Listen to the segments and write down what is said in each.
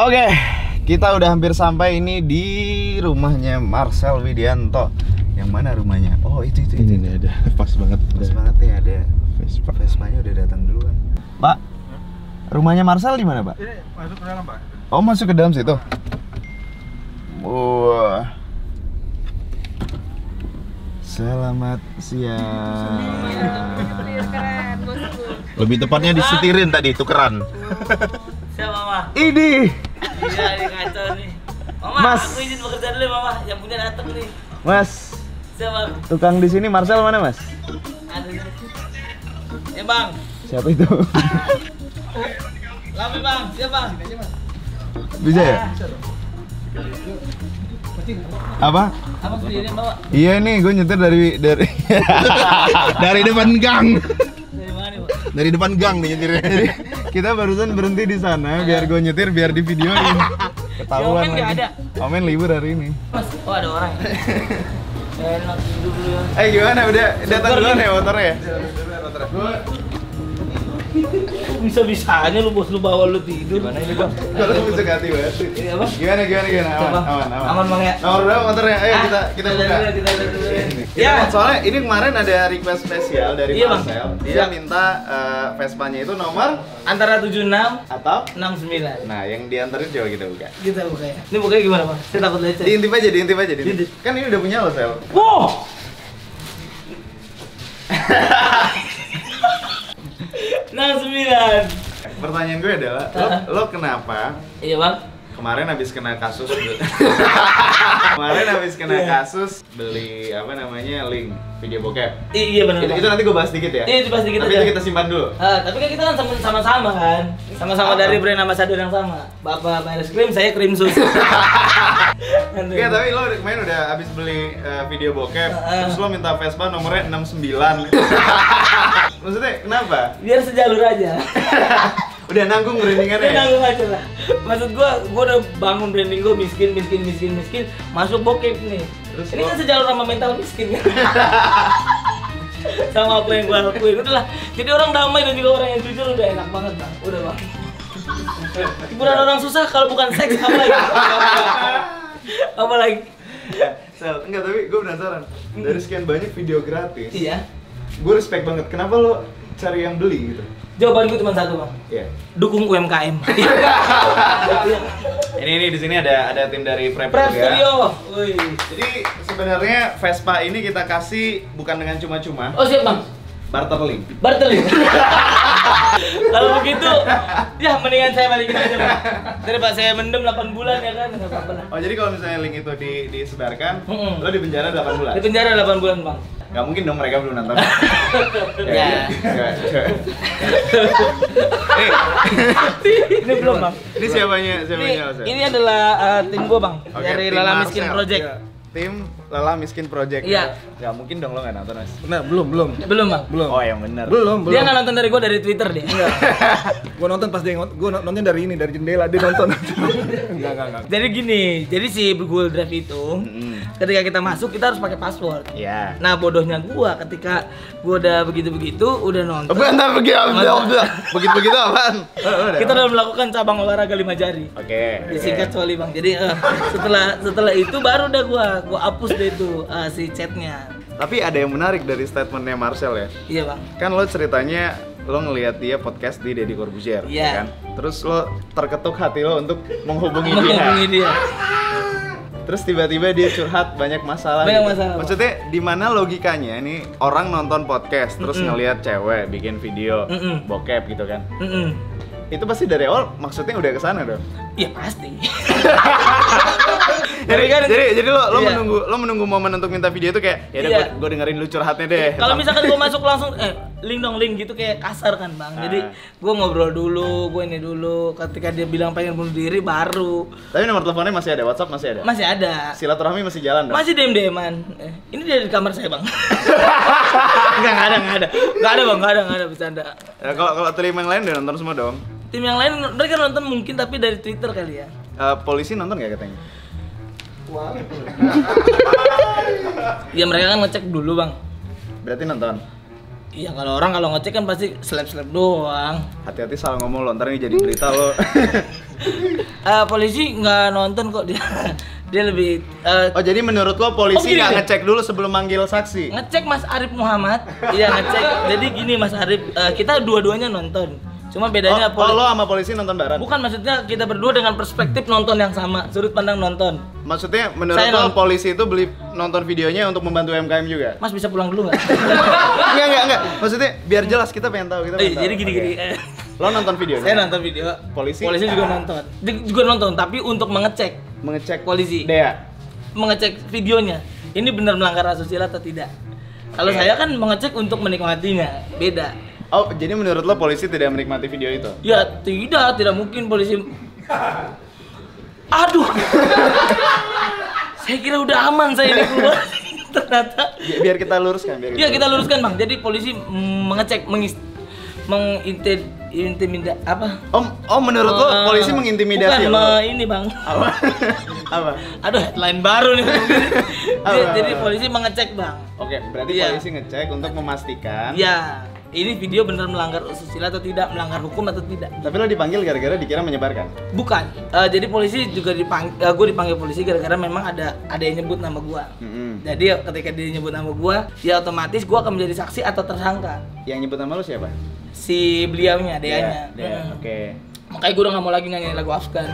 Oke, kita udah hampir sampai ini di rumahnya Marcel Widianto. Yang mana rumahnya? Oh itu. Ini nih ada, pas banget. Pas banget nih ada Vespa. Vespanya udah datang duluan. Pak, rumahnya Marcel di mana, Pak? Ini masuk ke dalam, Pak. Oh, masuk ke dalam situ. Wah. Selamat siang. Keren, bosku. Lebih tepatnya disetirin tadi, tukeran. Siapa, Mama? Ini. Iya, ini kacau nih. Mama, Mas. aku izin bekerja dulu, Mama. Yang punya datang nih. Mas, Siapa? tukang di sini Marcel mana, Mas? Ada nih. Bang. Siapa itu? Lami, Bang. Siapa? Bisa ya? Apa? Apa sendiri, bawa? Iya nih, gue nyetir dari Dari depan gang. Dari mana, Pak? Dari depan gang nih nyetirnya. Jadi, kita barusan berhenti di sana biar gue nyetir biar di videoin. Ketahuan Omen nggak lagi. ada? Omen libur hari ini. Mas, oh ada orang. Enak dulu ya. Gimana? Udah datang duluan ya motornya? Bisa-bisanya lu bos lu bawa lu tidur. Mana ini, Bang? Kalau bisa ganti banget. Iya, Bang. Gimana? Aman. Aman, Bang ya. Nomor berapa motornya? Ayo kita buka. Kita dulu. Ya, soalnya ini kemarin ada request spesial dari Iya, Bang. Marcel. Dia Siap. minta Vespanya itu nomor Antara 76 atau 69. nah, yang diantarin coba kita buka. Kita buka ya. Ini bukanya gimana, Bang? Saya takut lecet. Diintip aja. Diintip. Kan ini udah punya lo, Sel. Wow. 69. Pertanyaan gue adalah, lo kenapa Iya, Bang. kemarin habis kena kasus beli apa namanya link video bokep. Iya benar. Itu nanti gue bahas dikit ya. Iya, itu pasti kita. Tapi itu kita simpan dulu. Tapi kan kita kan sama-sama kan. Sama-sama dari brand ambassador yang sama. Bapak Iris Cream, saya Cream Sus. Iya, tapi lo kemarin udah habis beli video bokep, terus lo minta Vespa nomornya 69. Maksudnya kenapa? Biar sejalur aja. Udah nanggung brandingannya Udah ya? nanggung aja lah. Maksud gua udah bangun branding gua miskin, masuk bokep nih. Terus ini lo- kan sejalur sama mental miskin kan. Sama apa yang gua lakuin udahlah. Jadi orang damai dan juga orang yang jujur udah enak banget, Bang. Udah, Bang. Hiburan orang susah kalau bukan seks apa lagi? Apa lagi? Sel, enggak, tapi gue penasaran. Dari sekian banyak video gratis, Iya. gue respect banget. Kenapa lo cari yang beli gitu? Jawaban gue cuma satu, Bang. Iya. Dukung UMKM. Ini di sini ada tim dari Prep Prep ya. Studio. Wih. Jadi sebenarnya Vespa ini kita kasih bukan dengan cuma-cuma, Oh, siap, Bang. barter link. Barteli. Kalau begitu, ya mendingan saya balikin aja, Bang. Daripada saya mendem 8 bulan ya kan, enggak apa-apa lah. Oh, jadi kalau misalnya link itu disebarkan, Mm-mm. lo di penjara 8 bulan. Di penjara 8 bulan, Bang. Gak mungkin dong, mereka belum nonton. Ya. Nih, Ini belum, Bang. ini siapanya Mas? Ini adalah tim gua, Bang. Oke, Dari tim Lala Marcel. Miskin Project. Iya. Tim Lala Miskin Project. Iya. Gak mungkin dong lo gak nonton, Mas. Nah, belum. Belum, Bang. Oh, yang benar. Belum. Dia nggak nonton dari gua, dari Twitter dia. Gua nonton pas dia gua nonton dari ini, dari jendela dia nonton. Enggak. Jadi gini, jadi si Google Drive itu ketika kita masuk kita harus pakai password. Iya. Nah, bodohnya gua ketika gua udah begitu-begitu udah nonton. Bentar, begitu apaan? Kita udah melakukan cabang olahraga 5 jari. Oke. Disingkat soalnya, Bang. Jadi setelah itu baru udah gua hapus deh itu si chatnya. Tapi ada yang menarik dari statementnya Marcel ya. Iya, Bang. Kan lo ceritanya lo ngelihat dia podcast di Deddy Corbuzier, Iya. kan? Terus lo terketuk hati lo untuk menghubungi dia. Menghubungi dia. Terus tiba-tiba dia curhat banyak masalah. Banyak gitu. masalah, Maksudnya di mana logikanya nih orang nonton podcast terus ngelihat cewek bikin video bokep gitu kan? Itu pasti dari awal maksudnya udah kesana dong. Iya pasti. Jadi lo Iya. menunggu momen untuk minta video itu kayak ya udah Iya. gue dengerin lu curhatnya deh. Kalau misalkan gue masuk langsung link gitu kayak kasar kan, Bang. Jadi gue ngobrol dulu, gue ini dulu. Ketika dia bilang pengen bunuh diri baru. Tapi nomor teleponnya masih ada, WhatsApp masih ada. Masih ada. Silaturahmi masih jalan dong. Masih DM-an. Ini dari kamar saya, Bang. Enggak ada, Bang. Enggak ada bercanda. Ya, kalau tim yang lain udah nonton semua dong. Tim yang lain mereka nonton mungkin tapi dari Twitter kali ya. Polisi nonton nggak katanya? Ya mereka kan ngecek dulu, Bang. Berarti nonton. Iya, kalau ngecek kan pasti slap doang. Hati-hati salah ngomong lo, ntar ini jadi berita lo. Polisi nggak nonton kok dia. Dia lebih Oh jadi menurut lo polisi gini nggak deh. ngecek dulu sebelum manggil saksi? ngecek Mas Arif Muhammad. Iya ngecek. Jadi gini Mas Arif, kita dua-duanya nonton. Cuma bedanya Oh, lo sama polisi nonton bareng? bukan, maksudnya kita berdua dengan perspektif nonton yang sama, sudut pandang nonton. Maksudnya menurut Saya lo nonton. polisi itu beli nonton videonya untuk membantu UMKM juga? Mas bisa pulang dulu nggak? Enggak. Maksudnya biar jelas kita pengen tahu, kita pengen tahu. Jadi gini-gini. Oke. Lo nonton videonya? Saya nonton video. Polisi? Polisi juga nonton. Dia juga nonton, tapi untuk mengecek Mengecek polisi. Dea. Mengecek videonya. Ini benar melanggar asusila atau tidak? Kalau Oke. saya kan mengecek untuk menikmatinya, beda. Oh, jadi menurut lo polisi tidak menikmati video itu? Ya tidak mungkin polisi. Aduh. Saya kira udah aman saya ini keluar. Ternyata. Biar kita luruskan, Iya kita luruskan bang. Jadi polisi mengecek, mengintimidasi apa? Oh menurut lo polisi mengintimidasi bukan, lo? ini bang. Apa? Apa? Aduh headline baru nih. Apa? Jadi polisi mengecek bang. Oke, berarti Iya. polisi ngecek untuk memastikan. Ya, ini video benar melanggar asusila atau tidak, melanggar hukum atau tidak. Tapi lo dipanggil gara-gara dikira menyebarkan? Bukan. Jadi polisi juga gue dipanggil polisi gara-gara memang ada yang nyebut nama gua. Jadi ketika dia nyebut nama gua, ya otomatis gua akan menjadi saksi atau tersangka. Yang nyebut nama lo siapa? Si beliaunya, Deanya. Dea. Oke. Makanya gue udah gak mau lagi nyanyi lagu Afgan.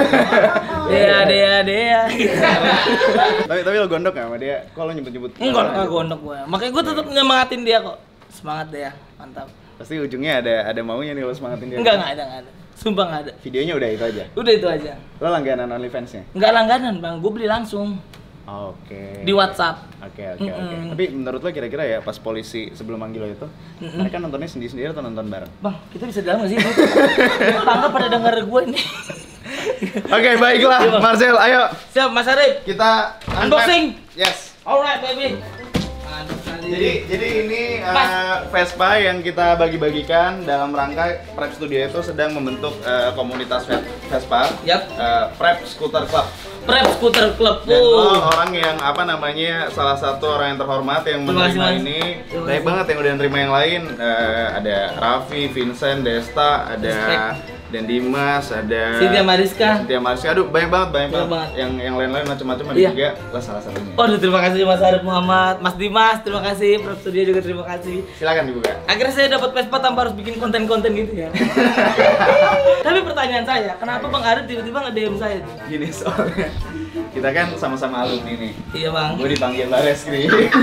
Dea. Tapi lo gondok nggak sama dia? Kok lo nyebut-nyebut? Enggak gondok gue. Makanya gue tetap nyemangatin dia kok. Semangat Dea, mantap. Pasti ujungnya ada maunya nih lo semangatin dia. Enggak ada. Sumpah nggak ada. Videonya udah itu aja. Udah itu aja. Lo langganan OnlyFans-nya? Enggak langganan bang, gue beli langsung Oke. di WhatsApp. Oke. Tapi menurut lo kira-kira ya pas polisi sebelum manggil lo itu, mereka nontonnya sendiri-sendiri atau nonton bareng? Bang, kita bisa dalam nggak sih? Tangga pada denger gue ini. Oke, baiklah, Iya, Bang. Marcel, ayo Siap, Mas Arif. kita Unboxing. Yes. Alright, baby. Jadi ini Vespa yang kita bagi-bagikan dalam rangka Prep Studio itu sedang membentuk komunitas Vespa. Yap. Prep Scooter Club. Prep Scooter Club. Dan lo orang yang salah satu orang yang terhormat yang Terima kasih, menerima Mas. ini. Terima Banyak kasih. banget yang udah nerima yang lain. Ada Raffi, Vincent, Desta, ada Respect. dan Dimas, ada Cynthia Mariska. Aduh banyak banget banget. yang lain-lain macam-macam ada Iya. juga lah salah satunya. Waduh, terima kasih Mas Arif Muhammad, Mas Dimas, terima kasih, Prep Studio juga terima kasih. Silakan dibuka. Akhirnya saya dapat Vespa tanpa harus bikin konten-konten gitu ya. Tapi pertanyaan saya, kenapa Bang Arif tiba-tiba nge-DM saya? Gini soalnya kita kan sama-sama alumni nih. Iya Bang. Gue dipanggil Bareskrim.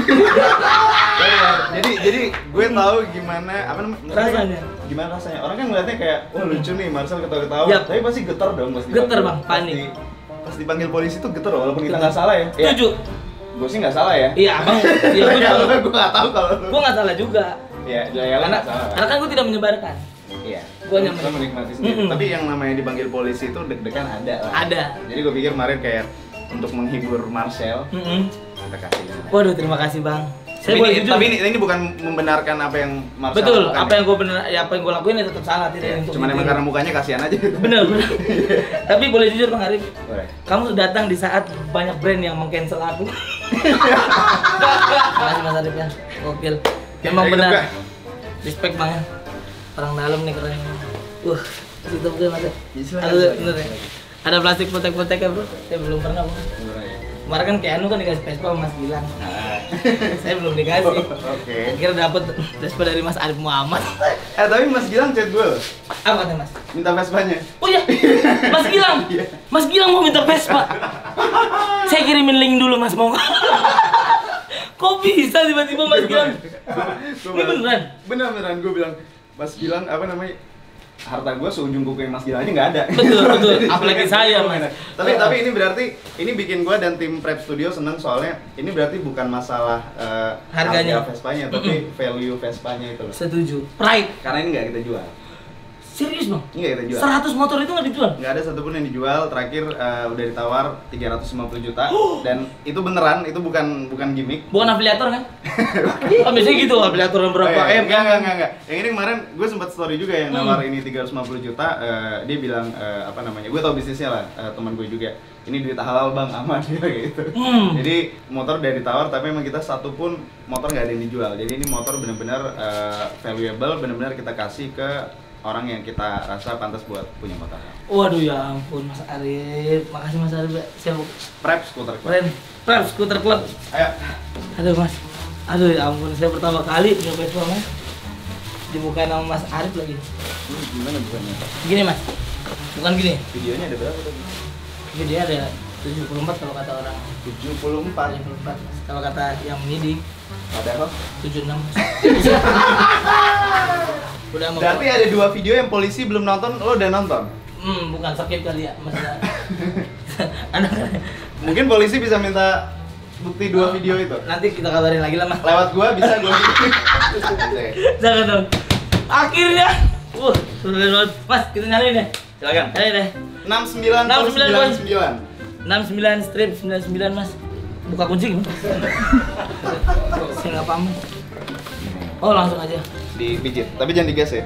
jadi gue tahu gimana apa namanya Rasanya. Gimana rasanya? Orang kan ngeliatnya kayak wah lucu nih Marcel ketawa-ketawa. Yap. Tapi pasti getar dong pas Getar, dipanggil. Bang, panik. Pas dipanggil polisi tuh getar walaupun kita Getar. nggak salah ya. Setuju. Gue sih nggak salah ya. Iya Bang. Iya gue Gue nggak tahu kalau lu. Gue nggak salah juga. Ya, ya Karena, nggak salah. karena kan gue tidak menyebarkan. Iya. Gua nyaman. Kita menikmati sendiri. Tapi yang namanya dipanggil polisi itu deg-degan ada lah. Ada. Jadi gue pikir kemarin kayak untuk menghibur Marcel, kita kasih. Waduh, terima kasih Bang. Saya Tapi boleh ini, jujur. tapi ini bukan membenarkan apa yang Marcel Betul, lakukan apa ya? yang gue bener, apa yang gue lakuin ya tetap salah, tidak Iya, untuk cuman emang ditiru. karena mukanya kasihan aja. Bener. Tapi boleh jujur Bang Arif, Boleh. kamu datang di saat banyak brand yang meng-cancel aku. Makasih Mas Arif ya, gokil. Memang Ayo, benar. buka. Respect Bang ya. Orang dalam nih keren. Situ bukan Mas. Silakan, Ada silakan. bener ya. Ada plastik potek-poteknya bro. Saya belum pernah Bang. Kemarin kan kayak Anu kan dikasih Vespa sama Mas Gilang. Saya belum dikasih. Oke. Kira dapat Vespa dari Mas Arif Muhammad. Tapi Mas Gilang chat gue loh, Apa katanya Mas? minta Vespanya. Oh iya, Mas Gilang. Mas Gilang mau minta Vespa. Saya kirimin link dulu Mas mau. Kok bisa tiba-tiba Mas Gilang? Ini beneran? Beneran gue bilang Mas Gilang apa namanya? Harta gue seujung kuku yang Mas Gilang aja nggak ada. Betul. Apalagi saya Mas. Tapi ini berarti ini bikin gue dan tim Prep Studio seneng soalnya ini berarti bukan masalah Harganya. harga Vespanya tapi value Vespanya itu loh. Setuju. Pride. Karena ini nggak kita jual. Serius Bang? Ini nggak kita jual. 100 motor itu nggak dijual? Nggak ada satupun yang dijual. Terakhir udah ditawar 350 juta dan itu beneran, itu bukan gimmick. Bukan afiliator kan? Kan biasanya gitu, afiliator yang berapa Oh, iya. M Enggak, kan? enggak. Yang ini kemarin gue sempat story juga yang nawar ini 350 juta. Dia bilang apa namanya? Gue tau bisnisnya lah, teman gue juga. Ini duit halal bang, aman dia gitu. Jadi motor udah ditawar, tapi emang kita satu pun motor nggak ada yang dijual. Jadi ini motor benar-benar valuable, benar-benar kita kasih ke orang yang kita rasa pantas buat punya motor? Waduh ya ampun Mas Arif, makasih Mas Arif. Saya Prep Scooter Club. keren. Prep Scooter Club. Ayo. Aduh Mas, aduh ya ampun, saya pertama kali punya Vespa Mas. Dibukain sama Mas Arif lagi. Gimana bukannya? Gini Mas, bukan gini. Videonya ada berapa tadi? Video ada 74 kalau kata orang. 74. 74 Mas. Kalau kata yang menyidik Padahal 76 Mas. Udah mau. berarti ada 2 video yang polisi belum nonton, lo udah nonton? Bukan sakit kali ya Mas. Anak Mungkin polisi bisa minta bukti 2 video itu. nanti kita kabarin lagi lah Mas. Lewat gua bisa gua. Jangan dong. Akhirnya, sudah banget. Mas, kita nyalain deh. Silakan. Nyalain deh. 69 69 strip 99 Mas. Buka kunci gimana? Saya nggak paham. Oh langsung aja. dipijit, tapi jangan digas ya.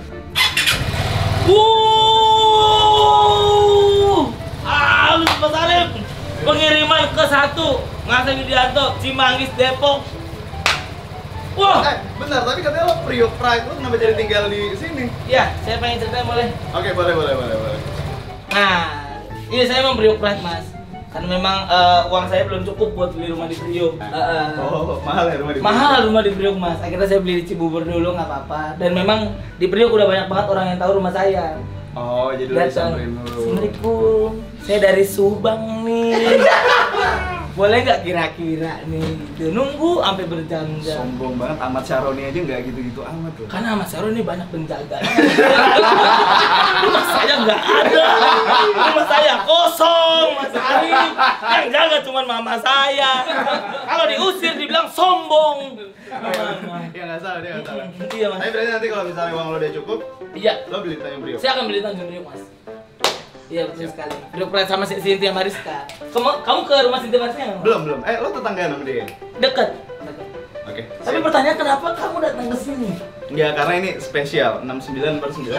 Halus Mas Arif. Pengiriman ke 1 Ngasih Widianto, Cimanggis, Depok. Wah, Bentar, tapi katanya lo Priok Pride, lo kenapa jadi tinggal di sini? ya saya pengen cerita boleh. Oke, boleh. Nah, ini saya memang Priok Pride Mas. Karena memang uang saya belum cukup buat beli rumah di Priok. Oh, mahal ya rumah di Mahal rumah di Priok Mas. Akhirnya saya beli di Cibubur dulu nggak apa-apa. Dan memang di Priok udah banyak banget orang yang tahu rumah saya. Oh, jadi lo Datang. disamperin dulu. Assalamualaikum. Saya dari Subang nih. Boleh nggak kira-kira nih? Gitu. Nunggu sampai berjam-jam. Sombong banget, Ahmad Syaroni aja nggak gitu-gitu amat loh. Karena Mas Aaron ini banyak penjaga. Rumah saya nggak ada. Rumah saya kosong, Mas Arif. Yang jaga cuma mama saya. Kalau diusir dibilang sombong. Ya nggak salah, dia nggak salah. Iya Mas. Tapi berarti nanti kalau misalnya uang lo udah cukup, Iya. lo beli Tanjung Priok. Saya akan beli Tanjung Priok Mas. Iya betul sekali. Priok Pride sama Cynthia Mariska. Kamu ke rumah Cynthia Mariska nggak? Belum. Lo tetanggaan sama dia? Deket. Oke. Tapi pertanyaan kenapa kamu datang ke sini? Enggak, karena ini spesial 69/9.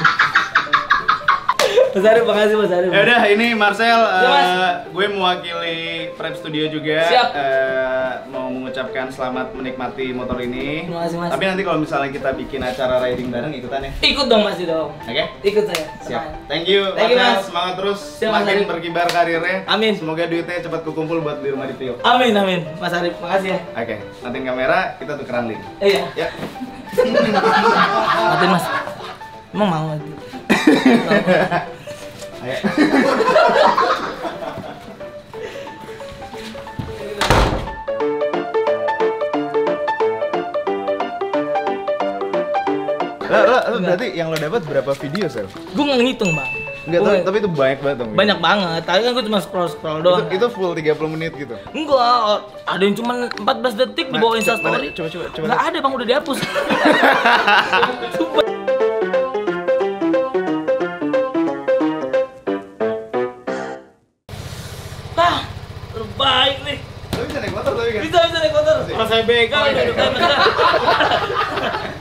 Mas Arif, makasih Mas Arif. Ya udah, ini Marcel, Mas. gue mewakili Prep Studio juga. Siap. Mau mengucapkan selamat menikmati motor ini. Terima kasih, Mas. Tapi nanti kalau misalnya kita bikin acara riding bareng, ikutan ya. Ikut dong Mas dong. Oke? Ikut saya. Siap. Tenang. Thank you, Thank you, Marcel. Mas. Semangat terus. Siap, Mas Makin Arif. berkibar karirnya. Amin. Semoga duitnya cepat kekumpul buat beli rumah di Priok. Amin amin. Mas Arif, makasih ya. Oke, matiin kamera, kita tukeran link. Iya. Ya. Matiin Mas. Emang mau lagi. Ayo. Lo berarti yang lo dapat berapa video, Sel? Gue nggak ngitung bang. Enggak, tapi itu banyak banget dong. Banyak banget. Tadi kan gue cuma scroll doang. Itu full 30 menit gitu. Enggak, ada yang cuma 14 detik di bawah Insta Mana? story. Coba. Nggak ada bang, udah dihapus. Sumpah. Terbaik nih. Lo bisa naik motor tapi kan? Bisa naik motor. Kalau saya begal, udah